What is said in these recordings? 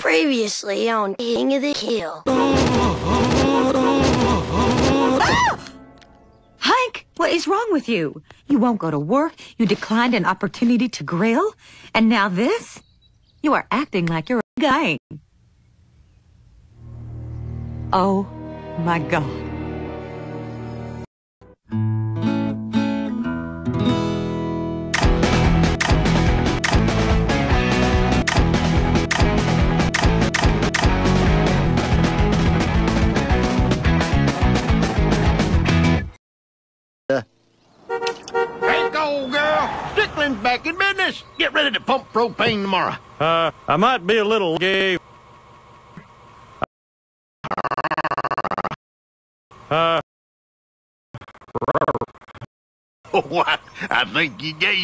Previously on King of the Hill. Hank, what is wrong with you? You won't go to work, you declined an opportunity to grill, and now this? You are acting like you're a guy. Oh, my God. Hank, old girl, Strickland's back in business. Get ready to pump propane tomorrow. I might be a little gay. Oh, I think you gave.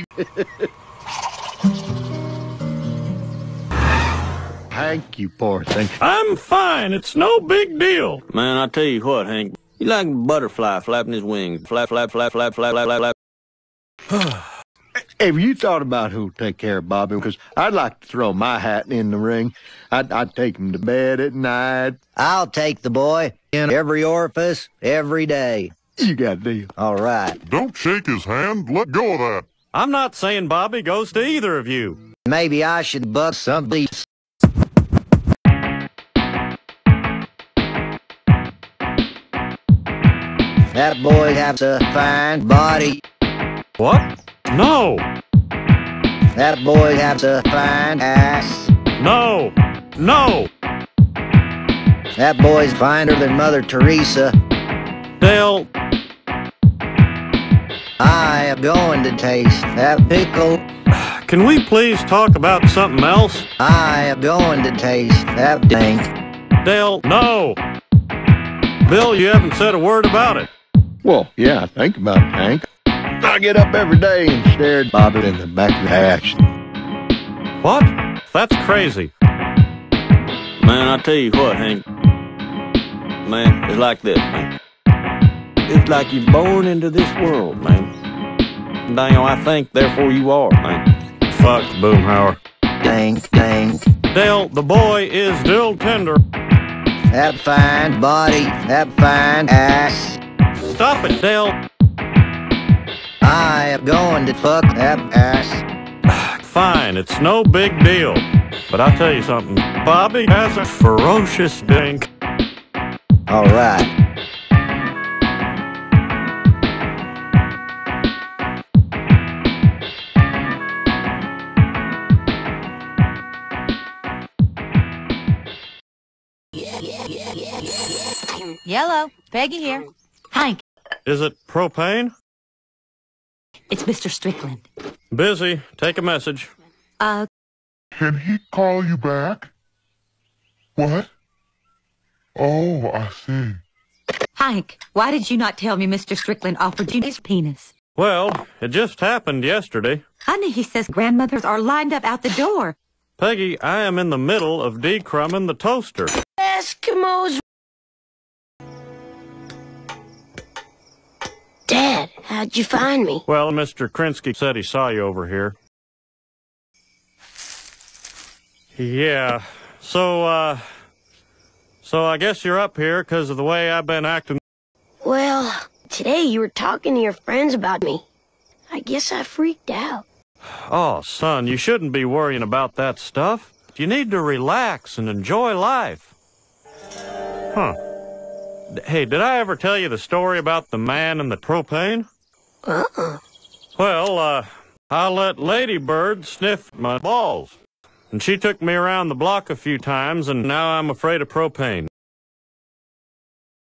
Hank, you poor thing. I'm fine. It's no big deal. Man, I tell you what, Hank. You like a butterfly flapping his wings. Flap, flap, flap, flap, flap, flap, flap, flap. Have you thought about who'll take care of Bobby? Because I'd like to throw my hat in the ring. I'd take him to bed at night. I'll take the boy in every orifice, every day. You got a deal. All right. Don't shake his hand. Let go of that. I'm not saying Bobby goes to either of you. Maybe I should bust some beats. That boy has a fine body. What? No. That boy has a fine ass. No. No. That boy's finer than Mother Teresa. Dale. I am going to taste that pickle. Can we please talk about something else? I am going to taste that dank. Dale, no. Bill, you haven't said a word about it. Well, yeah, think about it, Hank. I get up every day and stare at Bobby in the back of the ass. What? That's crazy. Man, I tell you what, Hank. Man, it's like this, man. It's like you're born into this world, man. Dang, I think, therefore you are, man. Fuck, Boomhauer. Dank, dank. Dale, the boy is still tender. That fine body, that fine ass. Stop it, Dale. I am going to fuck that ass. Fine, it's no big deal. But I'll tell you something. Bobby has a ferocious dink. All right. Yellow, Peggy here. Hank, Is it propane? it's Mr. Strickland. Busy. Take a message. Can he call you back? What? Oh, I see. Hank, why did you not tell me Mr. Strickland offered you his penis? Well, it just happened yesterday. Honey, he says grandmothers are lined up out the door. Peggy, I am in the middle of decrumbing the toaster. Eskimos. Dad, how'd you find me? Well, Mr. Krinsky said he saw you over here. Yeah, so I guess you're up here because of the way I've been acting. Well, today you were talking to your friends about me. I guess I freaked out. Oh, son, you shouldn't be worrying about that stuff. You need to relax and enjoy life. Huh. Hey, did I ever tell you the story about the man and the propane? Well, I let Lady Bird sniff my balls. And she took me around the block a few times, and now I'm afraid of propane.